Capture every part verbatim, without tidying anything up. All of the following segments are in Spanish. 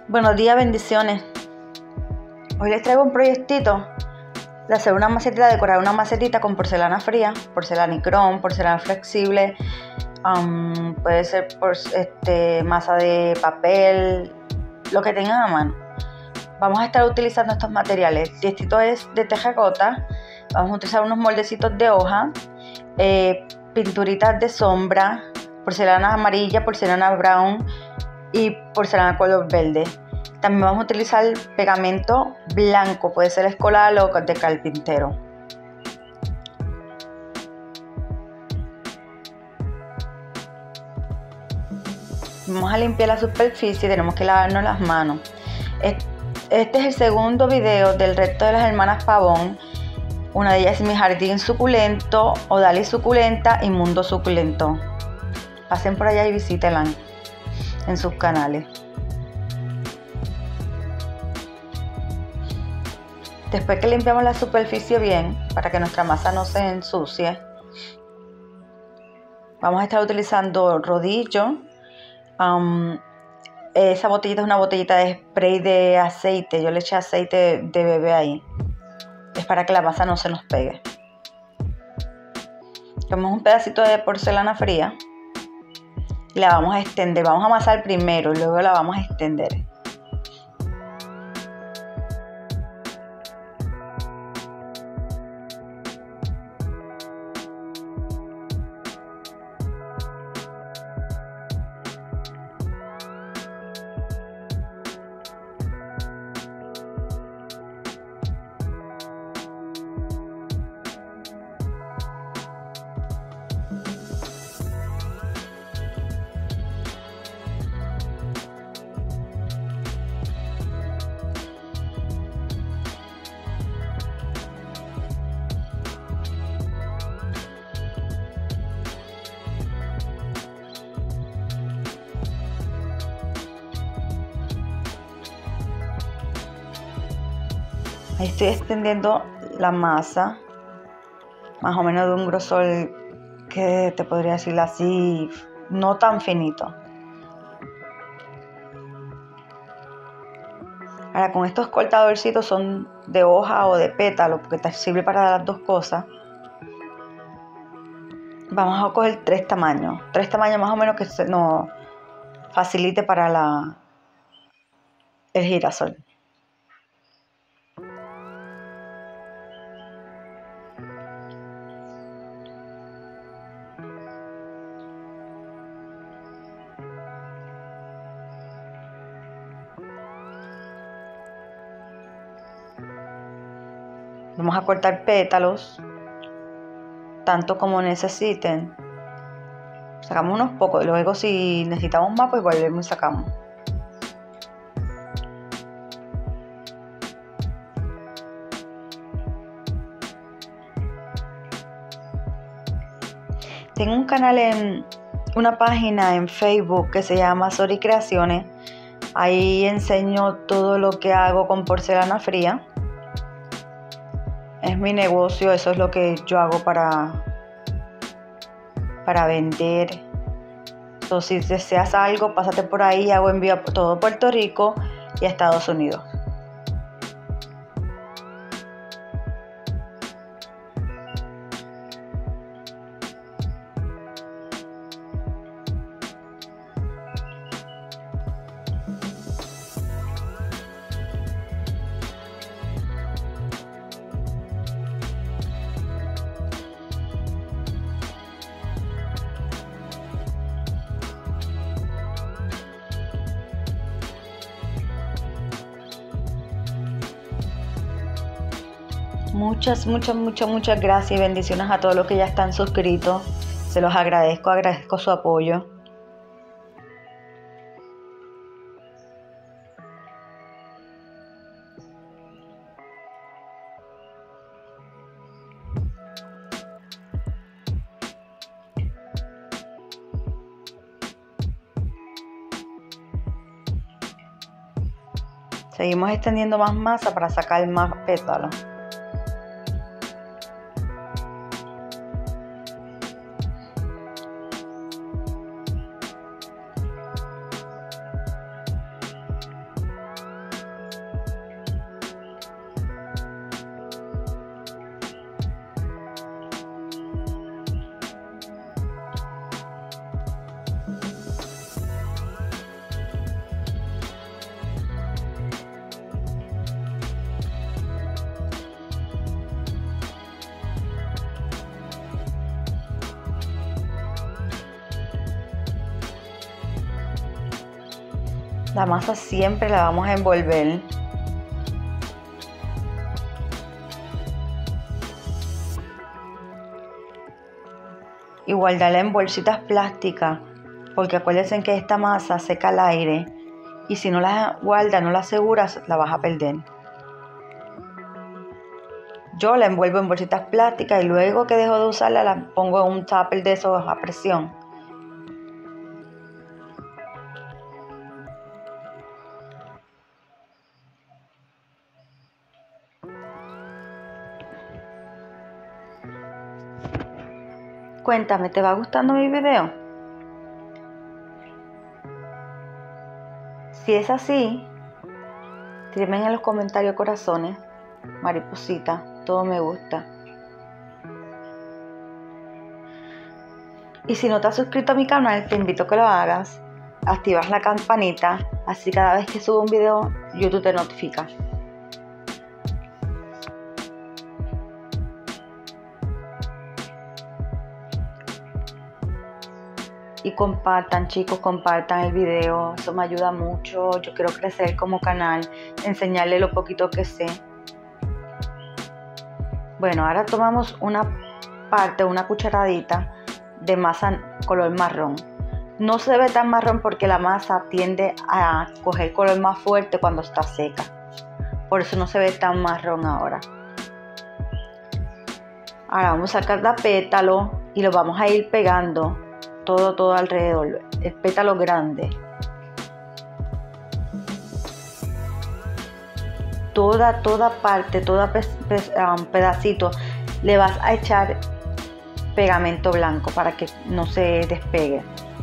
Buenos días, bendiciones. Hoy les traigo un proyectito de hacer una macetita, decorar una macetita con porcelana fría, porcelanicrón, porcelana flexible, um, puede ser por, este, masa de papel, lo que tengan a mano. Vamos a estar utilizando estos materiales. Esto es de terracota. Vamos a utilizar unos moldecitos de hoja, eh, pinturitas de sombra, porcelana amarilla, porcelana brown y porcelana color verde. También vamos a utilizar pegamento blanco, puede ser escolar o de carpintero. Vamos a limpiar la superficie, tenemos que lavarnos las manos. Este es el segundo video del reto de las hermanas Pavón. Una de ellas es Mi Jardín Suculento, Odalis Suculenta y Mundo Suculento. Pasen por allá y visítenla en sus canales. Después que limpiamos la superficie bien, para que nuestra masa no se ensucie, vamos a estar utilizando rodillo. Um, esa botellita es una botellita de spray de aceite. Yo le eché aceite de bebé ahí. Es para que la masa no se nos pegue. Tomamos un pedacito de porcelana fría y la vamos a extender. Vamos a amasar primero y luego la vamos a extender. Ahí estoy extendiendo la masa, más o menos de un grosor que te podría decir así, no tan finito. Ahora con estos cortadorcitos son de hoja o de pétalo, porque te sirve para las dos cosas. Vamos a coger tres tamaños, tres tamaños más o menos que se nos facilite para la, el girasol. Vamos a cortar pétalos, tanto como necesiten. Sacamos unos pocos, luego si necesitamos más, pues volvemos y sacamos. Tengo un canal en una página en Facebook que se llama Sori Creaciones. Ahí enseño todo lo que hago con porcelana fría. Es mi negocio, eso es lo que yo hago para, para vender. Entonces, si deseas algo, pásate por ahí, hago envío a todo Puerto Rico y a Estados Unidos. Muchas, muchas, muchas, muchas gracias y bendiciones a todos los que ya están suscritos. Se los agradezco, agradezco su apoyo. Seguimos extendiendo más masa para sacar más pétalos. La masa siempre la vamos a envolver. Y guardarla en bolsitas plásticas, porque acuérdense que esta masa seca al aire y si no la guardas, no la aseguras, la vas a perder. Yo la envuelvo en bolsitas plásticas y luego que dejo de usarla la pongo en un tupper de esos a presión. Cuéntame, ¿te va gustando mi video? Si es así, escríbeme en los comentarios corazones, mariposita, todo me gusta. Y si no te has suscrito a mi canal, te invito a que lo hagas. Activas la campanita, así cada vez que subo un video, YouTube te notifica. Y compartan, chicos, compartan el video, eso me ayuda mucho. Yo quiero crecer como canal, enseñarle lo poquito que sé. Bueno, ahora tomamos una parte, una cucharadita de masa color marrón. No se ve tan marrón porque la masa tiende a coger color más fuerte cuando está seca. Por eso no se ve tan marrón ahora. Ahora vamos a sacar el pétalo y lo vamos a ir pegando todo, todo alrededor. El pétalo grande. Toda, toda parte, toda pe pe um, pedacito le vas a echar pegamento blanco para que no se despegue.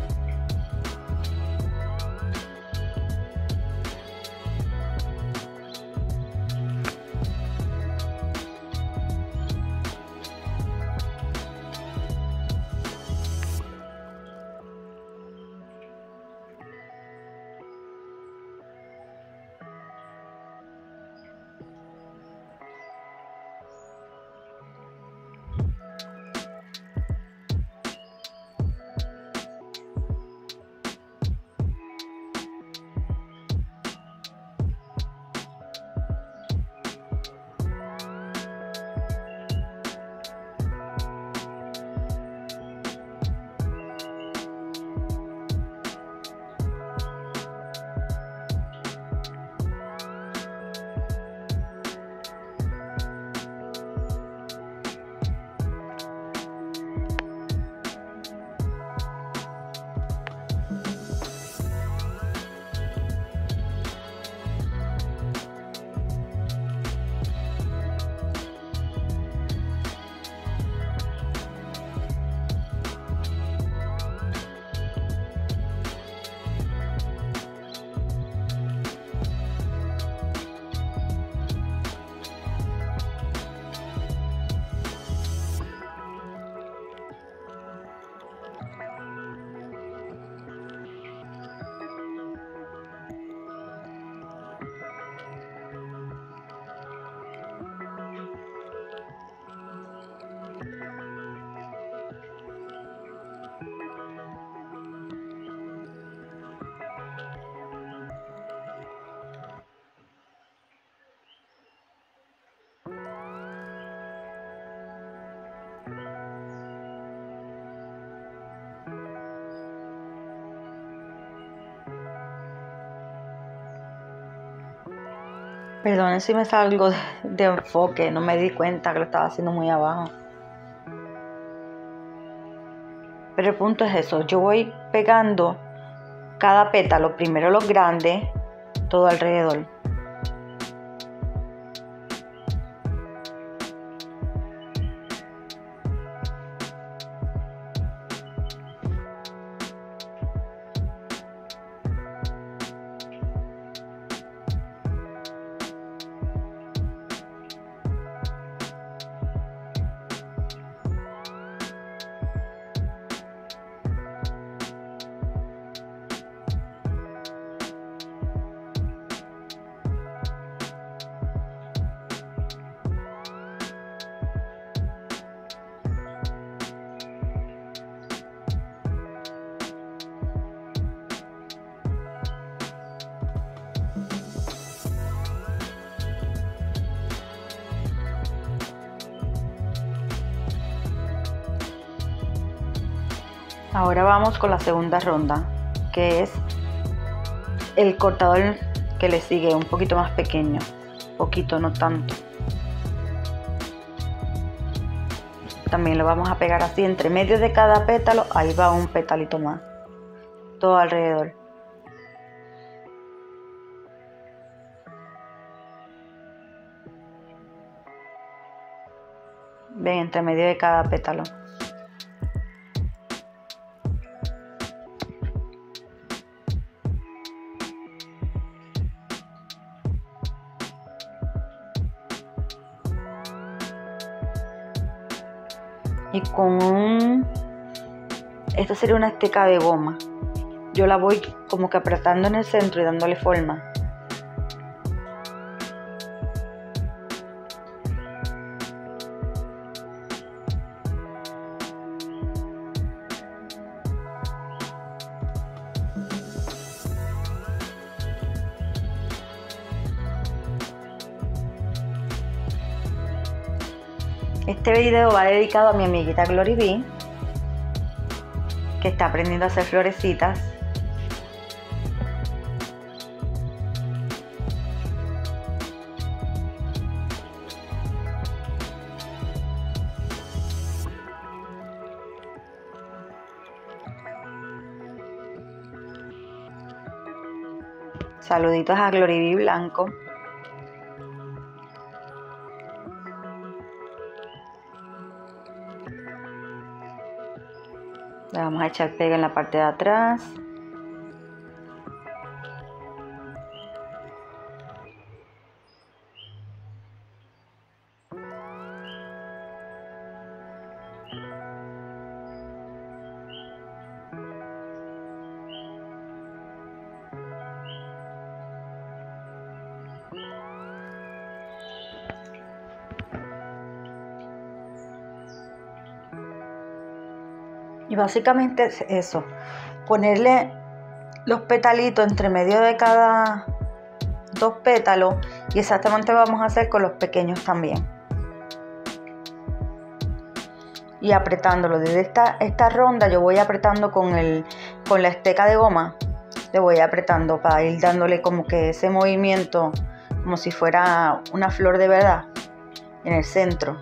Perdonen si me salgo de, de enfoque, no me di cuenta que lo estaba haciendo muy abajo. Pero el punto es eso, yo voy pegando cada pétalo, primero los grandes, todo alrededor. Ahora vamos con la segunda ronda, que es el cortador que le sigue, un poquito más pequeño, poquito, no tanto. También lo vamos a pegar así, entre medio de cada pétalo, ahí va un petalito más, todo alrededor. Ven, entre medio de cada pétalo. Y con un... Esta sería una esteca de goma. Yo la voy como que apretando en el centro y dándole forma. Este video va dedicado a mi amiguita Glory Bee, que está aprendiendo a hacer florecitas. Saluditos a Glory Bee Blanco. Le vamos a echar pega en la parte de atrás. Y básicamente es eso, ponerle los petalitos entre medio de cada dos pétalos, y exactamente lo vamos a hacer con los pequeños también. Y apretándolo desde esta, esta ronda yo voy apretando con, el, con la esteca de goma, le voy apretando para ir dándole como que ese movimiento, como si fuera una flor de verdad en el centro.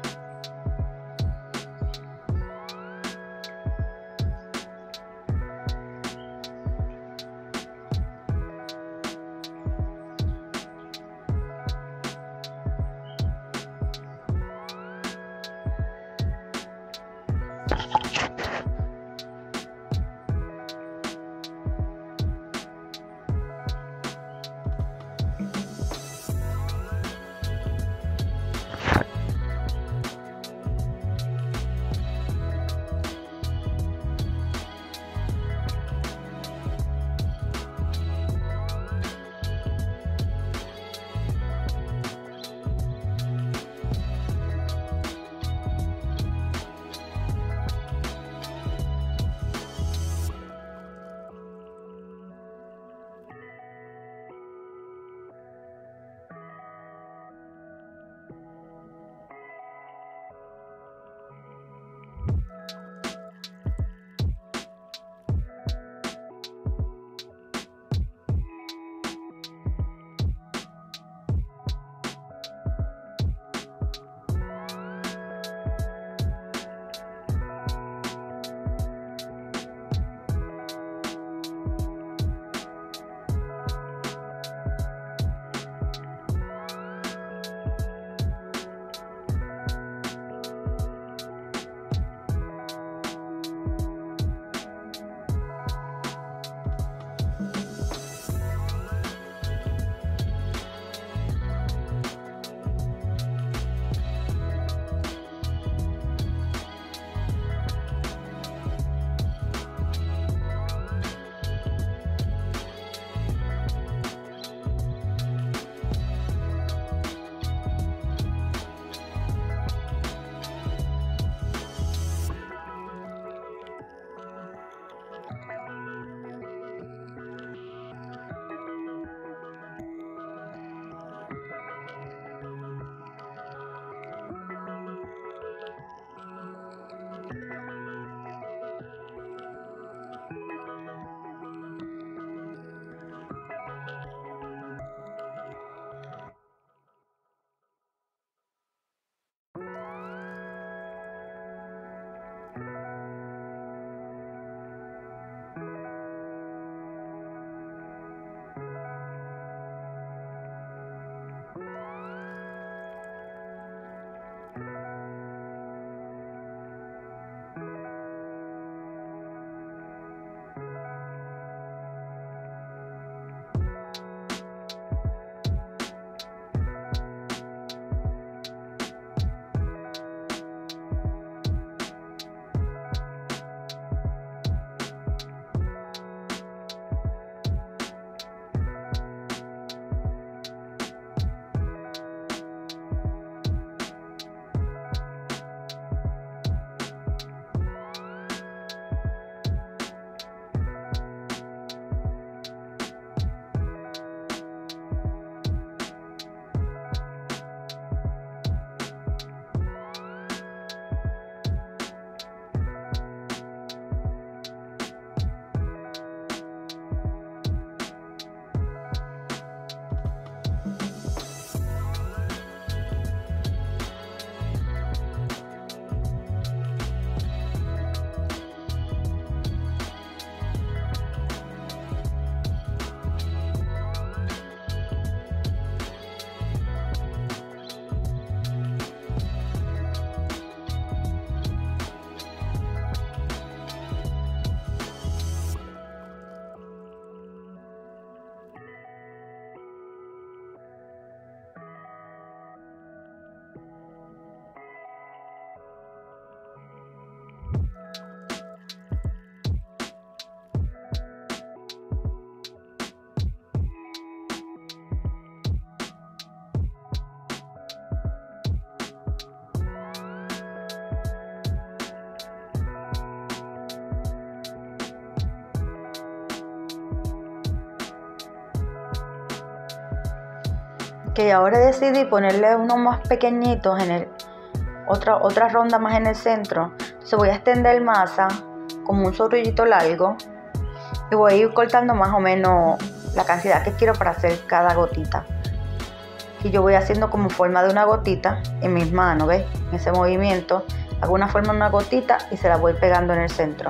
que ahora decidí ponerle unos más pequeñitos en el otra, otra ronda más en el centro. Entonces voy a extender masa como un zorrillito largo y voy a ir cortando más o menos la cantidad que quiero para hacer cada gotita. Y yo voy haciendo como forma de una gotita en mis manos, ¿ves? En ese movimiento hago una forma de una gotita y se la voy pegando en el centro,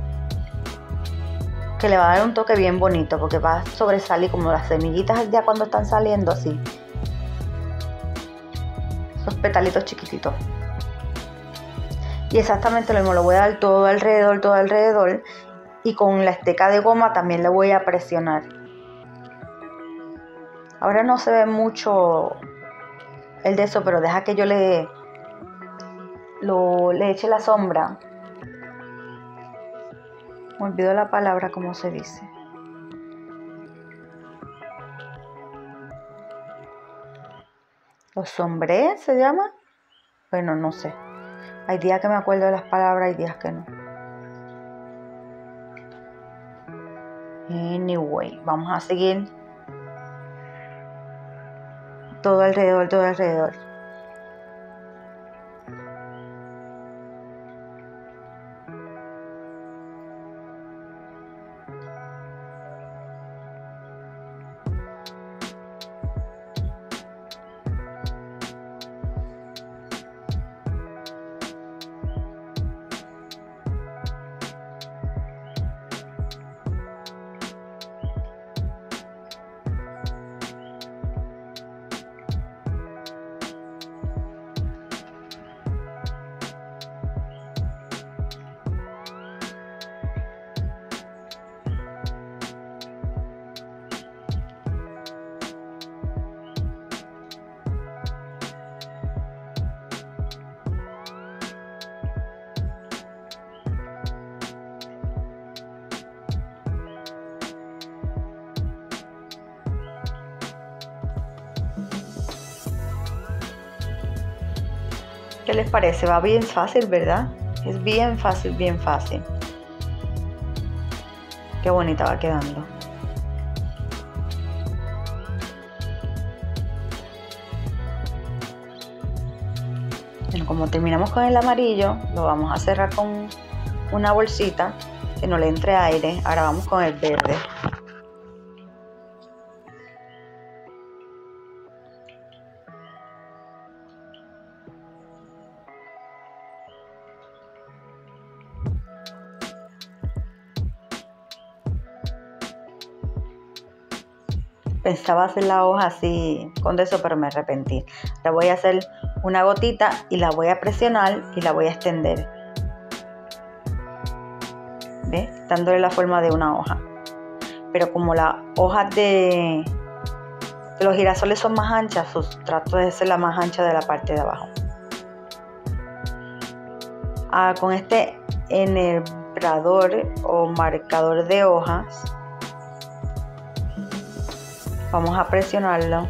que le va a dar un toque bien bonito porque va a sobresalir como las semillitas ya cuando están saliendo así, esos petalitos chiquititos. Y exactamente lo mismo, lo voy a dar todo alrededor, todo alrededor, y con la esteca de goma también le voy a presionar. Ahora no se ve mucho el de eso, pero deja que yo le, lo, le eche la sombra. Me olvidó la palabra, ¿cómo se dice? ¿Los sombré se llama? Bueno, no sé. Hay días que me acuerdo de las palabras y días que no. Anyway, vamos a seguir todo alrededor, todo alrededor. ¿Qué les parece? Va bien fácil, ¿verdad? Es bien fácil, bien fácil. Qué bonita va quedando. Bueno, como terminamos con el amarillo, lo vamos a cerrar con una bolsita que no le entre aire. Ahora vamos con el verde. Pensaba hacer la hoja así con eso, pero me arrepentí. La voy a hacer una gotita y la voy a presionar y la voy a extender. ¿Ves? Dándole la forma de una hoja. Pero como las hojas de, de los girasoles son más anchas, pues trato de hacer la más ancha de la parte de abajo. Ah, con este enhebrador o marcador de hojas vamos a presionarlo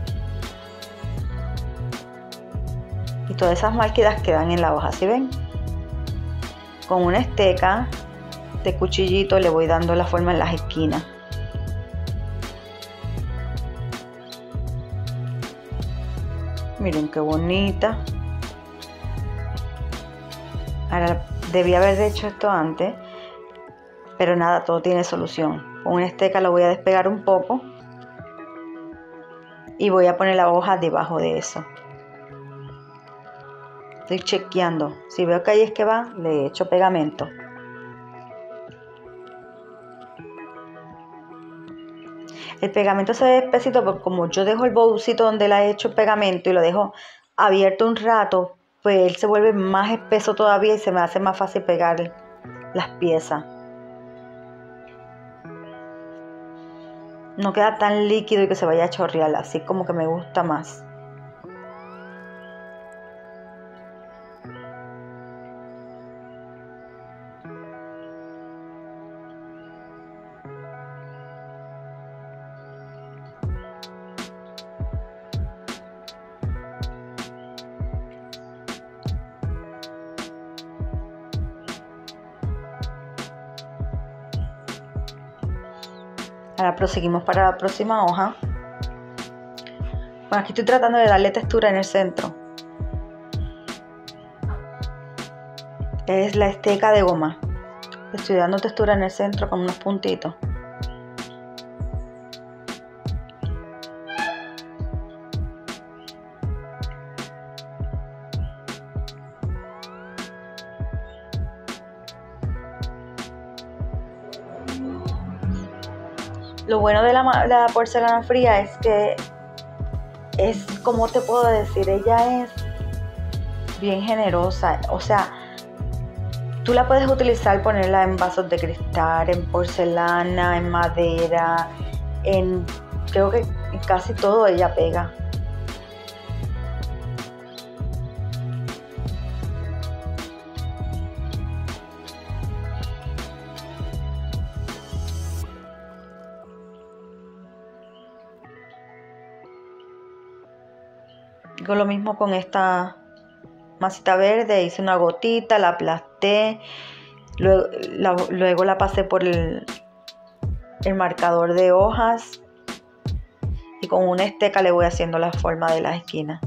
y todas esas marquitas quedan en la hoja, ¿sí ven? Con una esteca de cuchillito le voy dando la forma en las esquinas. Miren qué bonita. Ahora debí haber hecho esto antes, pero nada, todo tiene solución. Con una esteca lo voy a despegar un poco y voy a poner la hoja debajo de eso. Estoy chequeando. Si veo que ahí es que va, le echo pegamento. El pegamento se ve espesito porque como yo dejo el bolsito donde la he hecho pegamento y lo dejo abierto un rato, pues él se vuelve más espeso todavía y se me hace más fácil pegar las piezas. No queda tan líquido y que se vaya a chorrear, así como que me gusta más. Ahora proseguimos para la próxima hoja. Bueno, aquí estoy tratando de darle textura en el centro. Es la esteca de goma. Estoy dando textura en el centro con unos puntitos. Lo bueno de la, la porcelana fría es que es, como te puedo decir, ella es bien generosa. O sea, tú la puedes utilizar, ponerla en vasos de cristal, en porcelana, en madera, en creo que en casi todo ella pega. Digo lo mismo con esta masita verde, hice una gotita, la aplasté, luego la, luego la pasé por el, el marcador de hojas y con una esteca le voy haciendo la forma de las esquinas.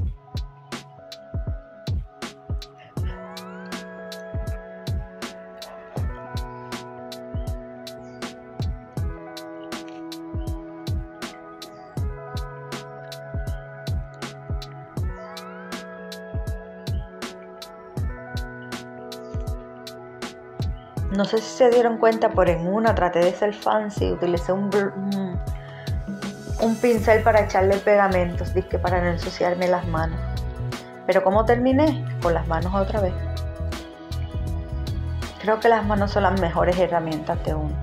No sé si se dieron cuenta, pero en una traté de ser fancy, utilicé un, un, un pincel para echarle pegamentos, dizque para no ensuciarme las manos. Pero ¿cómo terminé? Con las manos otra vez. Creo que las manos son las mejores herramientas de uno.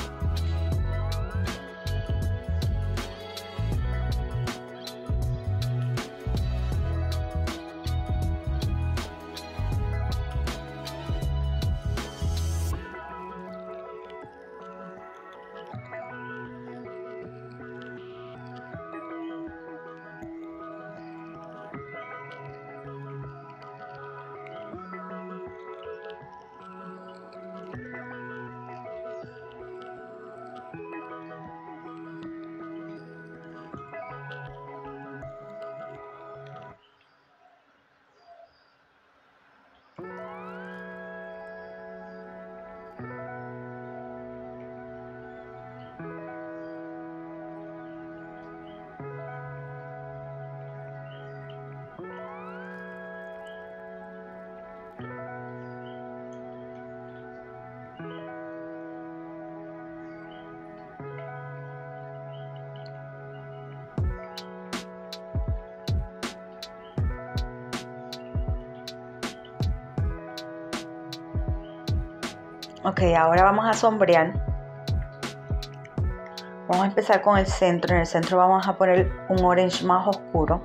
Ok, ahora vamos a sombrear. Vamos a empezar con el centro. En el centro vamos a poner un orange más oscuro.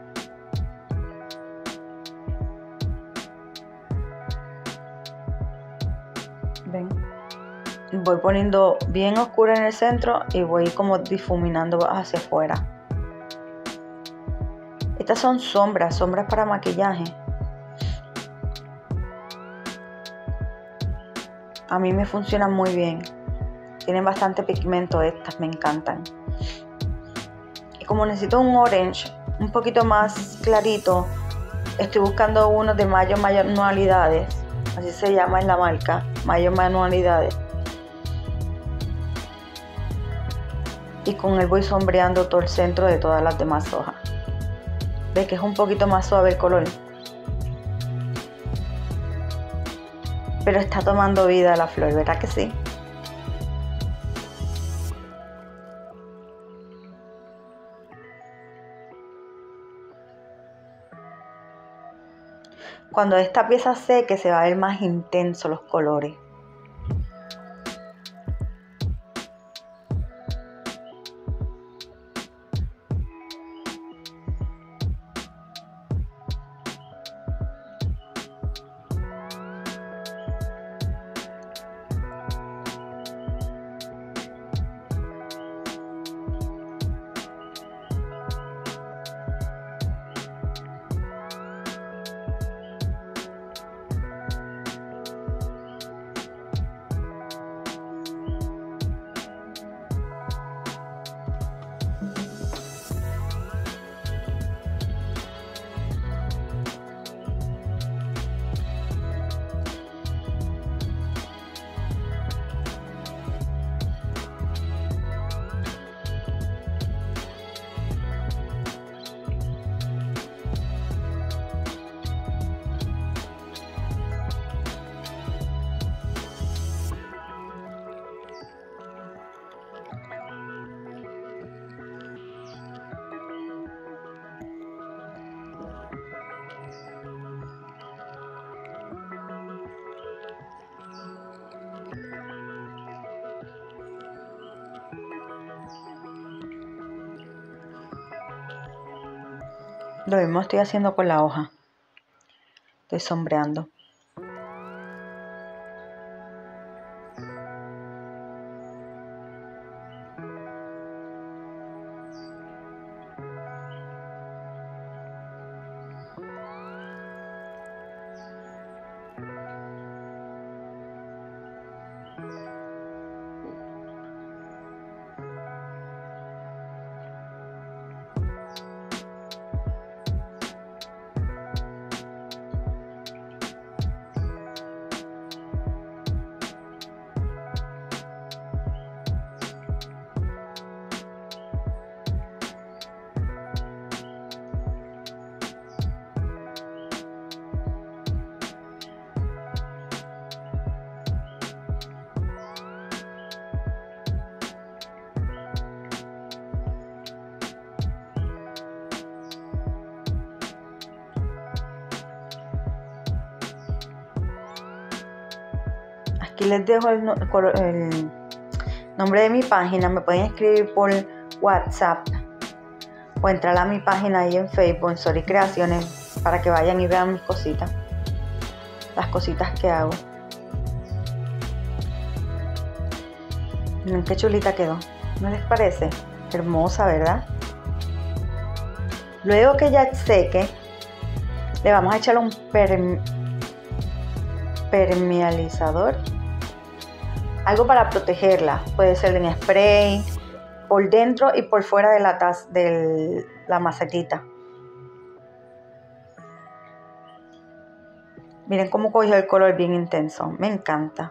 Ven. Voy poniendo bien oscuro en el centro y voy como difuminando hacia afuera. Estas son sombras, sombras para maquillaje. A mí me funcionan muy bien. Tienen bastante pigmento estas, me encantan. Y como necesito un orange un poquito más clarito, estoy buscando uno de Mayo Manualidades. Así se llama en la marca, Mayo Manualidades. Y con él voy sombreando todo el centro de todas las demás hojas. ¿Ves que es un poquito más suave el color? Pero está tomando vida la flor, ¿verdad que sí? Cuando esta pieza seque se va a ver más intenso los colores. Lo mismo estoy haciendo con la hoja. Estoy sombreando. Aquí les dejo el, no- colo- el nombre de mi página. Me pueden escribir por WhatsApp o entrar a mi página ahí en Facebook, en Sori Creaciones, para que vayan y vean mis cositas, las cositas que hago. Miren qué chulita quedó, ¿no les parece? Hermosa, ¿verdad? Luego que ya seque, le vamos a echar un perm- permealizador, algo para protegerla. Puede ser en spray, por dentro y por fuera de la taza, de la macetita. Miren cómo cogió el color bien intenso, me encanta.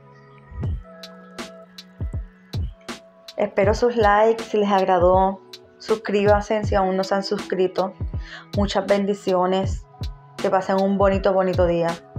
Espero sus likes si les agradó. Suscríbanse si aún no se han suscrito. Muchas bendiciones. Que pasen un bonito, bonito día.